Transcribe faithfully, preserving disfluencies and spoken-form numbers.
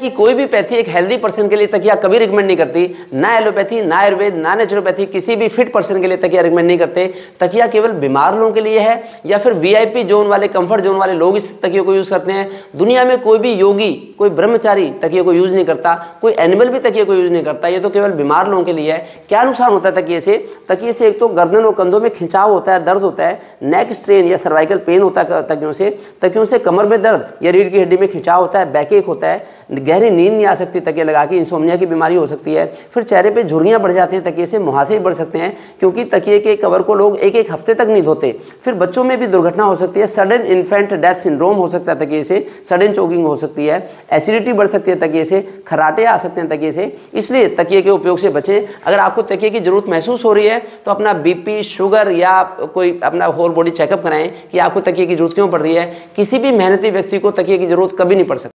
कि कोई भी पैथी एक हेल्दी पर्सन के लिए तकिया कभी रिकमेंड नहीं करती, ना एलोपैथी, ना आयुर्वेद, ना नेचुरोपैथी, किसी भी फिट पर्सन के लिए तकिया रिकमेंड नहीं करते। तकिया केवल बीमार लोगों के लिए है या फिर वीआईपी जोन वाले, कंफर्ट जोन वाले लोग इस तकिए को यूज करते हैं। दुनिया में कोई भी योगी, कोई ब्रह्मचारी तकिए को यूज नहीं करता, कोई एनिमल भी तकिए को यूज नहीं करता। ये तो केवल बीमार लोगों के लिए है। क्या नुकसान होता है तकिए से? तकिए से एक तो गर्दन और कंधों में खिंचाव होता है, दर्द होता है, नेक स्ट्रेन या सर्वाइकल पेन होता है तकियों से। तकियों से कमर में दर्द या रीढ़ की हड्डी में खिंचाव होता है, बैक एक होता है, गहरी नींद नहीं आ सकती तकिए लगा के, इंसोम्निया की बीमारी हो सकती है। फिर चेहरे पे झुर्रियां बढ़ जाती हैं तकिए से, मुहासे बढ़ सकते हैं क्योंकि तकिए के कवर को लोग एक एक हफ्ते तक नहीं धोते। फिर बच्चों में भी दुर्घटना हो सकती है, सडन इन्फेंट डेथ सिंड्रोम हो सकता है तकिए से, सडन चोकिंग हो सकती है, एसिडिटी बढ़ सकती है तकिए से, खराटे आ सकते हैं तकिए से। इसलिए तकिए के उपयोग से बचें। अगर आपको तकिए की जरूरत महसूस हो रही है तो अपना बीपी, शुगर या कोई अपना होल बॉडी चेकअप कराएं कि आपको तकिए की जरूरत क्यों पड़ रही है। किसी भी मेहनती व्यक्ति को तकिए की जरूरत कभी नहीं पड़ सकती।